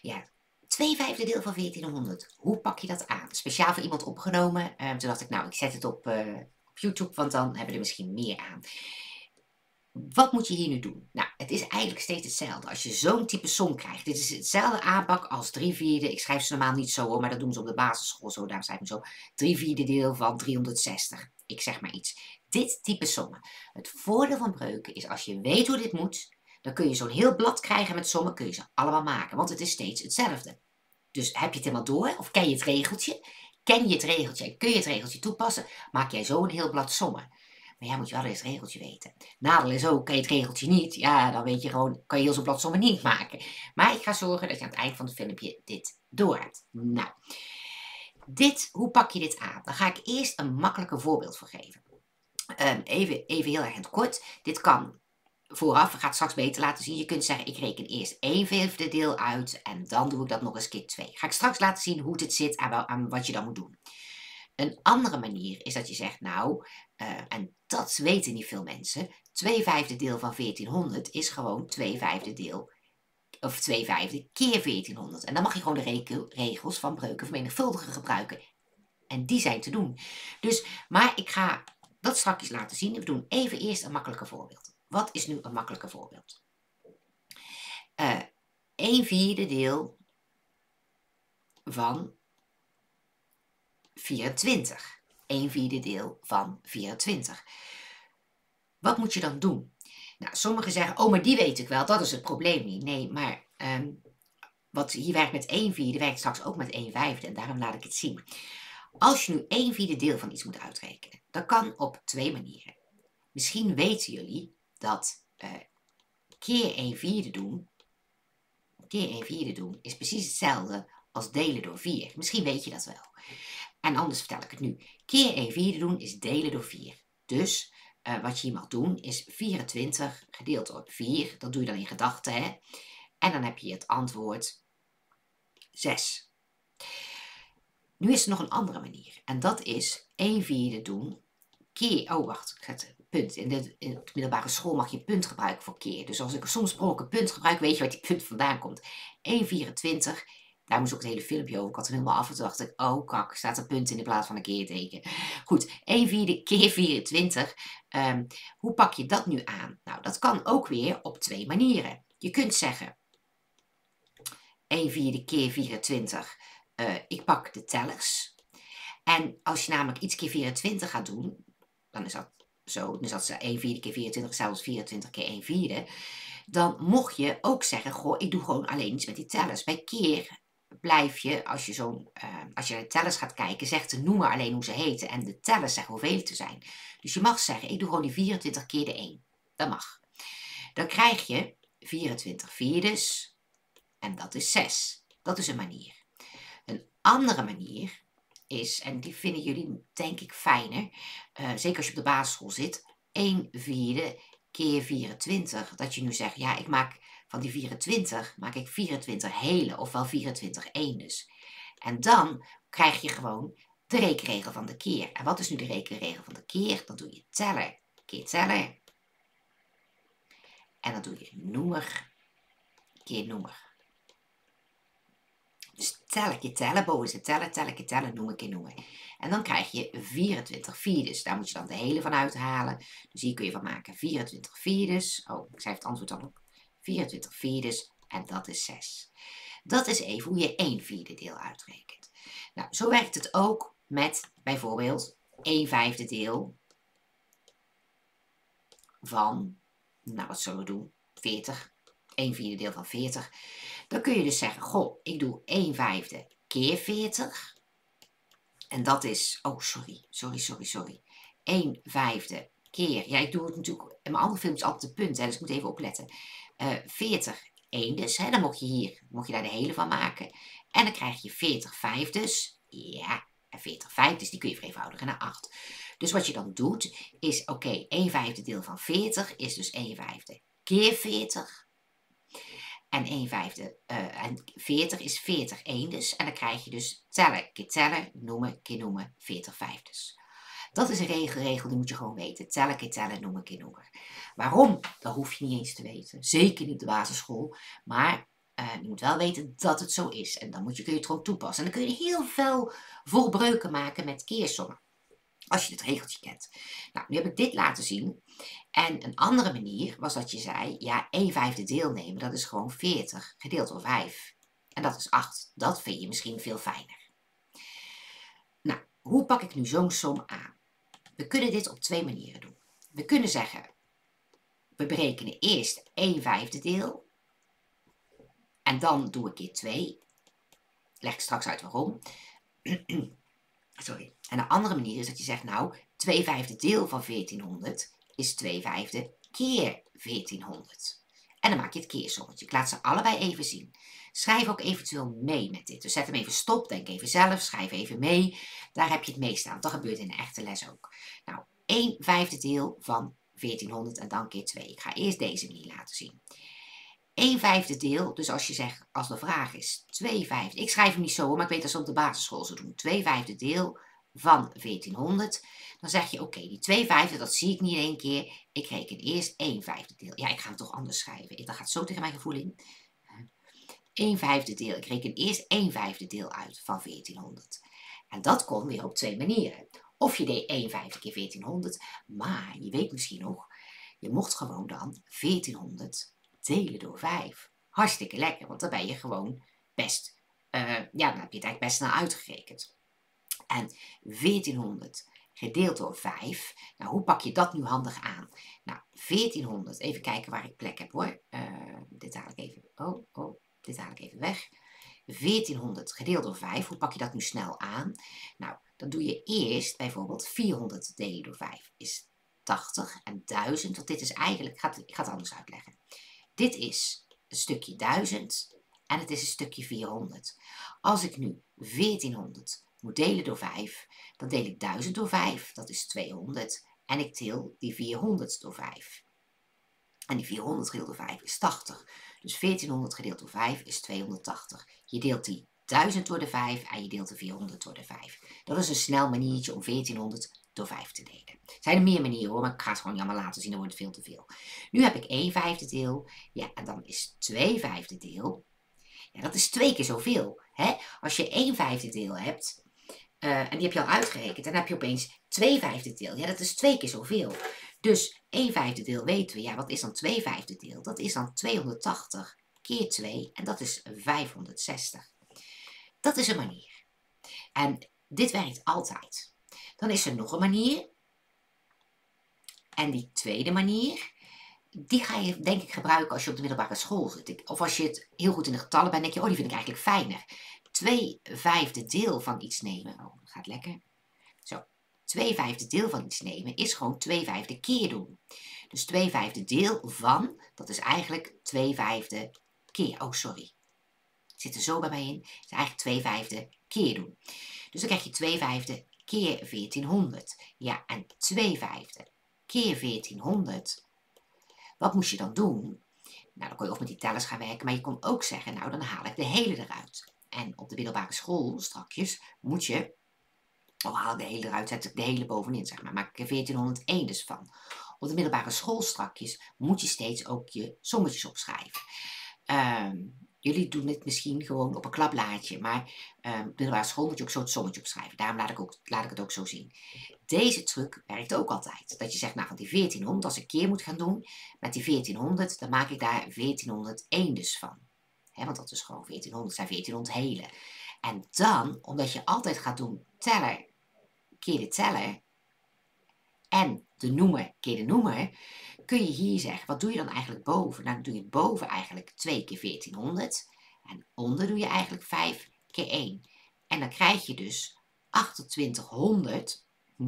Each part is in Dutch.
Ja, 2/5 deel van 1400. Hoe pak je dat aan? Speciaal voor iemand opgenomen. Toen dacht ik, nou, ik zet het op YouTube, want dan hebben we er misschien meer aan. Wat moet je hier nu doen? Nou, het is eigenlijk steeds hetzelfde. Als je zo'n type som krijgt, dit is hetzelfde aanpak als 3/4. Ik schrijf ze normaal niet zo hoor, maar dat doen ze op de basisschool zo. Daar schrijf ik zo 3/4 deel van 360. Ik zeg maar iets. Dit type sommen. Het voordeel van breuken is als je weet hoe dit moet, dan kun je zo'n heel blad krijgen met sommen, kun je ze allemaal maken, want het is steeds hetzelfde. Dus heb je het helemaal door, of ken je het regeltje? Ken je het regeltje en kun je het regeltje toepassen, maak jij zo een heel blad sommen. Maar ja, moet je wel eerst het regeltje weten. Nadeel is ook, ken je het regeltje niet, ja, dan weet je gewoon, kan je heel zo'n blad sommen niet maken. Maar ik ga zorgen dat je aan het eind van het filmpje dit door hebt. Nou, hoe pak je dit aan? Dan ga ik eerst een makkelijker voorbeeld voor geven. Even heel erg in het kort. Dit kan vooraf, ik ga het straks beter laten zien. Je kunt zeggen, ik reken eerst 1/5 deel uit en dan doe ik dat nog eens keer 2. Ga ik straks laten zien hoe dit zit aan wat je dan moet doen. Een andere manier is dat je zegt, nou, en dat weten niet veel mensen, 2/5 deel van 1400 is gewoon 2/5 deel, of 2/5 keer 1400. En dan mag je gewoon de regels van breuken vermenigvuldigen gebruiken. En die zijn te doen. Dus, maar ik ga dat straks laten zien. We doen even eerst een makkelijker voorbeeld. Wat is nu een makkelijker voorbeeld? 1/4 deel van 24. 1/4 deel van 24. Wat moet je dan doen? Nou, sommigen zeggen, oh, maar die weet ik wel, dat is het probleem niet. Nee, maar wat hier werkt met 1/4, werkt straks ook met 1/5 en daarom laat ik het zien. Als je nu 1/4 deel van iets moet uitrekenen, dat kan op 2 manieren. Misschien weten jullie dat keer 1/4 doen is precies hetzelfde als delen door 4. Misschien weet je dat wel. En anders vertel ik het nu. Keer 1/4 doen is delen door 4. Dus wat je hier mag doen is 24 gedeeld door 4. Dat doe je dan in gedachten, hè? En dan heb je het antwoord 6. Nu is er nog een andere manier. En dat is 1/4 doen keer... Oh, wacht. Ik zet een punt. In de middelbare school mag je punt gebruiken voor keer. Dus als ik soms per ongeluk een punt gebruik, weet je waar die punt vandaan komt. 1/24. Daar moest ook het hele filmpje over. Ik had hem helemaal af en toen dacht ik, oh kak, staat een punt in de plaats van een keerteken. Goed, 1/4 keer 24. Hoe pak je dat nu aan? Nou, dat kan ook weer op 2 manieren. Je kunt zeggen 1/4 keer 24. Ik pak de tellers. En als je namelijk iets keer 24 gaat doen, dan is dat zo. Dus dat is 1/4 keer 24, zelfs 24 keer 1/4. Dan mocht je ook zeggen, goh, ik doe gewoon alleen iets met die tellers. Bij keer blijf je, als je naar de tellers gaat kijken, zegt de noemer alleen hoe ze heten. En de tellers zeggen hoeveel het er zijn. Dus je mag zeggen, ik doe gewoon die 24 keer de 1. Dat mag. Dan krijg je 24 vierdes. En dat is 6. Dat is een manier. Een andere manier is, en die vinden jullie denk ik fijner, zeker als je op de basisschool zit, 1/4 keer 24. Dat je nu zegt, ja, ik maak van die 24, maak ik 24 hele, ofwel 24 eendes. En dan krijg je gewoon de rekenregel van de keer. En wat is nu de rekenregel van de keer? Dan doe je teller keer teller. En dan doe je noemer keer noemer. Dus tellen keer tellen, boven is het tellen keer tellen, noemen keer noemen. En dan krijg je 24 vierdes. Daar moet je dan de hele van uithalen. Dus hier kun je van maken 24 vierdes. Oh, ik schrijf het antwoord dan op. 24 vierdes en dat is 6. Dat is even hoe je 1/4 deel uitrekent. Nou, zo werkt het ook met bijvoorbeeld 1/5 deel van, nou wat zullen we doen, 40. 1/4 deel van 40. Dan kun je dus zeggen, goh, ik doe 1/5 keer 40. En dat is, oh sorry. 1/5 keer, ja ik doe het natuurlijk, in mijn andere films altijd de punt, hè, dus ik moet even opletten. 40 eendes, hè, dan mocht je daar de hele van maken. En dan krijg je 40 vijfdes, ja, en 40 vijfdes, die kun je vereenvoudigen naar 8. Dus wat je dan doet, is oké, 1/5 deel van 40 is dus 1/5 keer 40. En 1/5 en 40 is 40 eendes. En dan krijg je dus tellen keer tellen, noemen keer noemen, 40 vijfdes. Dat is een regel, die moet je gewoon weten. Tellen keer tellen, noemen keer noemen. Waarom? Dat hoef je niet eens te weten. Zeker niet op de basisschool. Maar Je moet wel weten dat het zo is. En dan kun je het gewoon toepassen. En dan kun je heel veel voorbreuken maken met keersommen. Als je het regeltje kent. Nou, nu heb ik dit laten zien. En een andere manier was dat je zei, ja, 1/5 deelnemen, dat is gewoon 40 gedeeld door 5. En dat is 8. Dat vind je misschien veel fijner. Nou, hoe pak ik nu zo'n som aan? We kunnen dit op 2 manieren doen. We kunnen zeggen, we berekenen eerst 1/5 deel. En dan doe ik keer 2. Leg ik straks uit waarom. Sorry. En een andere manier is dat je zegt, nou, 2/5 deel van 1400 is 2/5 keer 1400. En dan maak je het keersommetje. Ik laat ze allebei even zien. Schrijf ook eventueel mee met dit. Dus zet hem even stop, denk even zelf, schrijf even mee. Daar heb je het meest aan. Dat gebeurt in de echte les ook. Nou, 1/5 deel van 1400 en dan keer 2. Ik ga eerst deze manier laten zien. 1/5 deel, dus als je zegt, als de vraag is 2/5, ik schrijf hem niet zo hoor, maar ik weet dat ze op de basisschool zo doen. 2/5 deel van 1400, dan zeg je oké, die 2/5, dat zie ik niet in één keer, ik reken eerst 1/5 deel. Ja, ik ga hem toch anders schrijven, dat gaat zo tegen mijn gevoel in. 1/5 deel, ik reken eerst 1/5 deel uit van 1400. En dat kon weer op 2 manieren. Of je deed 1/5 keer 1400, maar je weet misschien nog, je mocht gewoon dan 1400 delen door 5. Hartstikke lekker, want dan ben je gewoon best, dan heb je het eigenlijk best snel uitgerekend. En 1400 gedeeld door 5, nou hoe pak je dat nu handig aan? Nou, 1400, even kijken waar ik plek heb hoor. Dit haal ik even, dit haal ik even weg. 1400 gedeeld door 5, hoe pak je dat nu snel aan? Nou, dan doe je eerst bijvoorbeeld 400 delen door 5 is 80 en 1000, want dit is eigenlijk, ik ga het anders uitleggen. Dit is een stukje 1000 en het is een stukje 400. Als ik nu 1400 moet delen door 5, dan deel ik 1000 door 5, dat is 200. En ik deel die 400 door 5. En die 400 gedeeld door 5 is 80. Dus 1400 gedeeld door 5 is 280. Je deelt die 1000 door de 5 en je deelt de 400 door de 5. Dat is een snel maniertje om 1400 door 5 te delen. Er zijn er meer manieren hoor, maar ik ga het gewoon niet allemaal laten zien, dan wordt het veel te veel. Nu heb ik 1/5 deel, ja, en dan is 2/5 deel. Ja, dat is 2 keer zoveel. Hè? Als je 1/5 deel hebt, en die heb je al uitgerekend, dan heb je opeens 2/5 deel. Ja, dat is 2 keer zoveel. Dus 1/5 deel weten we, ja, wat is dan 2/5 deel? Dat is dan 280 keer 2 en dat is 560. Dat is een manier. En dit werkt altijd. Dan is er nog een manier. En die tweede manier, die ga je denk ik gebruiken als je op de middelbare school zit. Of als je het heel goed in de getallen bent, denk je, oh die vind ik eigenlijk fijner. 2/5 deel van iets nemen. Oh, dat gaat lekker. Zo, 2/5 deel van iets nemen is gewoon 2/5 keer doen. Dus 2/5 deel van, dat is eigenlijk 2/5 keer. Oh, sorry. Het zit er zo bij mij in. Het is eigenlijk 2/5 keer doen. Dus dan krijg je 2/5 keer 1400. Ja, en 2/5 keer 1400. Wat moest je dan doen? Nou, dan kon je ook met die tellers gaan werken, maar je kon ook zeggen, nou, dan haal ik de hele eruit. En op de middelbare school, strakjes, moet je, haal ik de hele eruit, zet ik de hele bovenin, zeg maar, maak ik er 1401 dus van. Op de middelbare school strakjes moet je steeds ook je sommetjes opschrijven. Jullie doen het misschien gewoon op een klapblaadje, maar op de middelbare school moet je ook zo het sommetje opschrijven. Daarom laat ik het ook zo zien. Deze truc werkt ook altijd. Dat je zegt, nou van die 1400, als ik keer moet gaan doen, met die 1400, dan maak ik daar 1401 dus van. Want dat is gewoon 1400, zijn 1400 hele. En dan, omdat je altijd gaat doen teller keer de teller en de noemer keer de noemer, kun je hier zeggen, wat doe je dan eigenlijk boven? Nou, dan doe je boven eigenlijk 2 keer 1400 en onder doe je eigenlijk 5 keer 1. En dan krijg je dus 2800,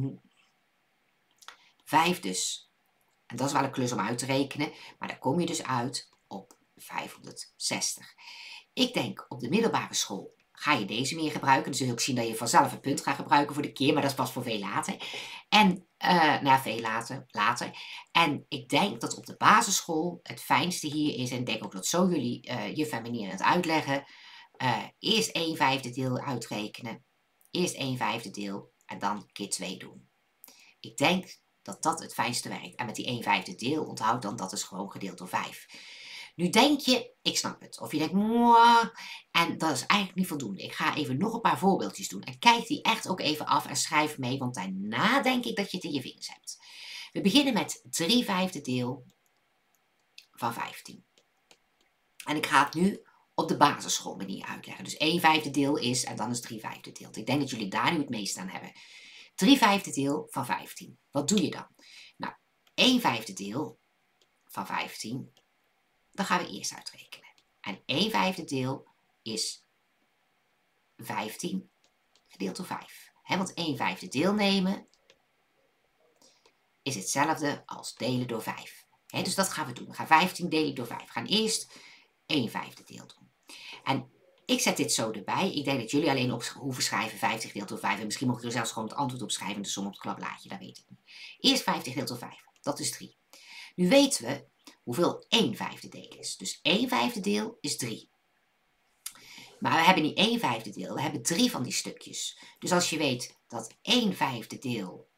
5 dus. En dat is wel een klus om uit te rekenen, maar daar kom je dus uit op 560. Ik denk op de middelbare school ga je deze meer gebruiken. Dan zul je ook zien dat je vanzelf een punt gaat gebruiken voor de keer, maar dat is pas voor veel later. En, veel later. En ik denk dat op de basisschool het fijnste hier is, en ik denk ook dat zo jullie juf en meneer het uitleggen, eerst 1/5 deel uitrekenen, eerst 1/5 deel en dan keer 2 doen. Ik denk dat dat het fijnste werkt. En met die 1/5 deel onthoud dan dat is gewoon gedeeld door 5. Nu denk je, ik snap het. Of je denkt, mwah, en dat is eigenlijk niet voldoende. Ik ga even nog een paar voorbeeldjes doen. En kijk die echt ook even af en schrijf mee, want daarna denk ik dat je het in je vingers hebt. We beginnen met 3/5 deel van 15. En ik ga het nu op de basisschoolmanier uitleggen. Dus 1/5 deel is, en dan is 3/5 deel. Ik denk dat jullie daar nu het meest aan hebben. 3/5 deel van 15. Wat doe je dan? Nou, 1/5 deel van 15, dat gaan we eerst uitrekenen. En 1/5 deel is 15 gedeeld door 5. Want 1/5 deel nemen is hetzelfde als delen door 5. Dus dat gaan we doen. We gaan 15 delen door 5. We gaan eerst 1/5 deel doen. En ik zet dit zo erbij. Ik denk dat jullie alleen op hoeven schrijven 50 gedeeld door 5. En misschien mogen jullie zelfs gewoon het antwoord opschrijven en de som op het klaplaadje. Dat weet ik niet. Eerst 50 gedeeld door 5. Dat is 3. Nu weten we hoeveel 1/5 deel is. Dus 1/5 deel is 3. Maar we hebben niet 1/5 deel. We hebben 3 van die stukjes. Dus als je weet dat 1/5 deel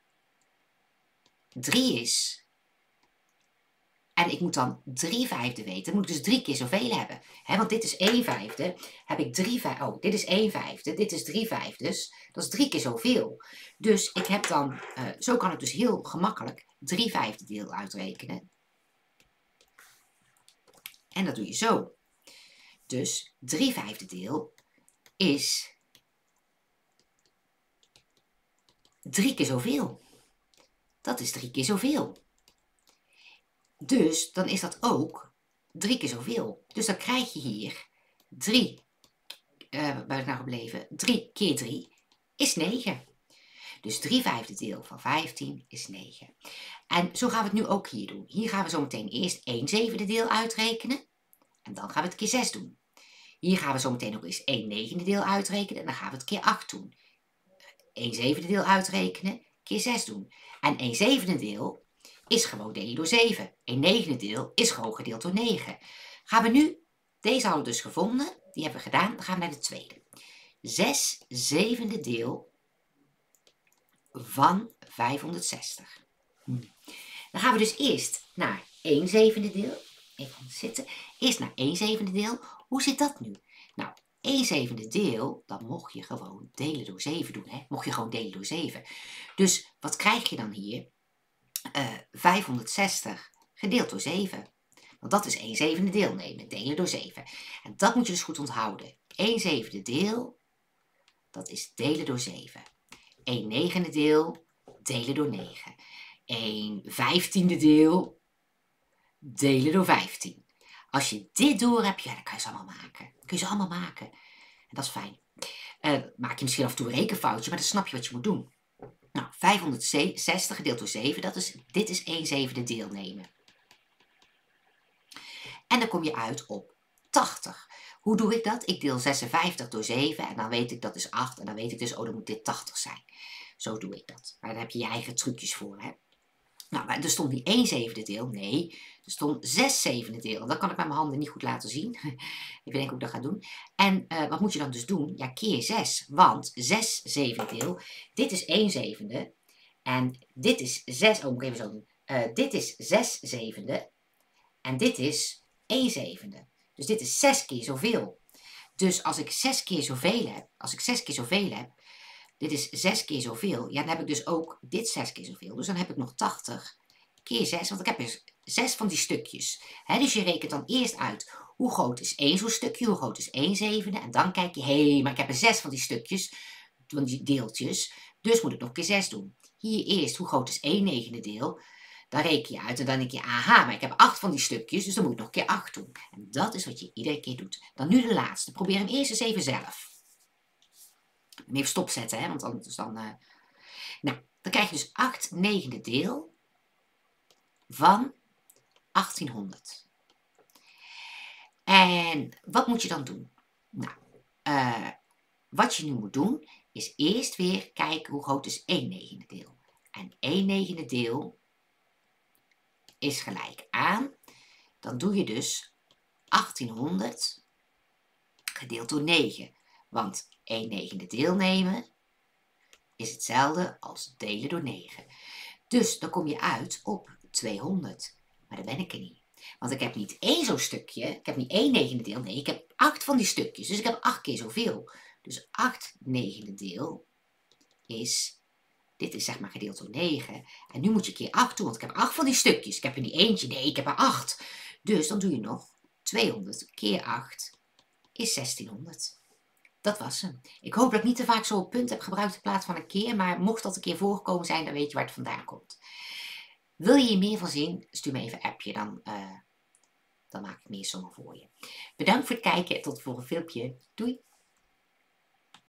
3 is. En ik moet dan 3/5 weten. Dan moet ik dus 3 keer zoveel hebben. Want dit is 1/5. Heb ik 3/5. Oh, dit is 1/5. Dit is 3/5. Dat is 3 keer zoveel. Dus ik heb dan, zo kan ik dus heel gemakkelijk 3/5 deel uitrekenen. En dat doe je zo. Dus 3/5 deel is 3 keer zoveel. Dat is 3 keer zoveel. Dus dan is dat ook 3 keer zoveel. Dus dan krijg je hier 3, waar ben ik nou gebleven? 3 keer 3 is 9. Dus 3/5 deel van 15 is 9. En zo gaan we het nu ook hier doen. Hier gaan we zo meteen eerst 1/7 deel uitrekenen. En dan gaan we het keer 6 doen. Hier gaan we zo meteen ook eens 1/9 deel uitrekenen. En dan gaan we het keer 8 doen. 1/7 deel uitrekenen, keer 6 doen. En 1/7 deel is gewoon delen door 7. 1/9 deel is gewoon gedeeld door 9. Gaan we nu, deze hadden we dus gevonden, die hebben we gedaan, dan gaan we naar de tweede. 6/7 deel van 560. Dan gaan we dus eerst naar 1/7 deel. Even zitten. Eerst naar 1/7 deel. Hoe zit dat nu? Nou, 1/7 deel, dan mocht je gewoon delen door 7 doen. Mocht je gewoon delen door 7. Dus wat krijg je dan hier? 560 gedeeld door 7. Want dat is 1/7 deel nemen. Delen door 7. En dat moet je dus goed onthouden. 1/7 deel, dat is delen door 7. 1/9 deel, delen door 9. 1/15 deel, delen door 15. Als je dit door hebt, ja, dan kan je ze allemaal maken. Kun je ze allemaal maken. En dat is fijn. Maak je misschien af en toe een rekenfoutje, maar dan snap je wat je moet doen. Nou, 560 gedeeld door 7, dit is 1/7 deel nemen. En dan kom je uit op 80. Hoe doe ik dat? Ik deel 56 door 7 en dan weet ik dat is 8. En dan weet ik dus, oh, dan moet dit 80 zijn. Zo doe ik dat. Maar daar heb je je eigen trucjes voor, hè. Nou, maar er stond niet 1/7 deel, nee, er stond 6/7 deel. En dat kan ik met mijn handen niet goed laten zien. Ik denk hoe ik dat ga doen. En wat moet je dan dus doen? Ja, keer 6, want 6/7 deel, dit is 1/7 en dit is 6, oh, moet ik even zo doen. Dit is 6/7 en dit is 1/7. Dus dit is 6 keer zoveel. Dus als ik 6 keer zoveel heb, dit is 6 keer zoveel. Ja, dan heb ik dus ook dit 6 keer zoveel. Dus dan heb ik nog 80 keer 6. Want ik heb dus 6 van die stukjes. Dus je rekent dan eerst uit hoe groot is 1 zo'n stukje. Hoe groot is 1/7. En dan kijk je, hé, maar ik heb er 6 van die stukjes. Van die deeltjes. Dus moet ik nog keer 6 doen. Hier eerst, hoe groot is 1/9 deel. Dan reken je uit en dan denk je, aha, maar ik heb 8 van die stukjes. Dus dan moet ik nog keer 8 doen. En dat is wat je iedere keer doet. Dan nu de laatste. Probeer hem eerst eens even zelf. Even stopzetten, want anders dan... Nou, dan krijg je dus 8/9 deel van 1800. En wat moet je dan doen? Nou, wat je nu moet doen, is eerst weer kijken hoe groot is 1/9 deel. En 1/9 deel is gelijk aan, dan doe je dus 1800 gedeeld door 9. Want 1/9 deel nemen is hetzelfde als delen door 9. Dus dan kom je uit op 200. Maar dat ben ik er niet. Want ik heb niet één zo'n stukje, ik heb niet 1 negende deel, nee, ik heb 8 van die stukjes. Dus ik heb 8 keer zoveel. Dus 8 negende deel is, dit is zeg maar gedeeld door 9. En nu moet je keer 8 doen, want ik heb 8 van die stukjes. Ik heb er niet eentje, nee, ik heb er 8. Dus dan doe je nog 200 keer 8 is 1600. Dat was hem. Ik hoop dat ik niet te vaak zo'n punt heb gebruikt in plaats van een keer, maar mocht dat een keer voorgekomen zijn, dan weet je waar het vandaan komt. Wil je hier meer van zien? Stuur me even een appje, dan maak ik meer sommen voor je. Bedankt voor het kijken en tot het volgende filmpje. Doei!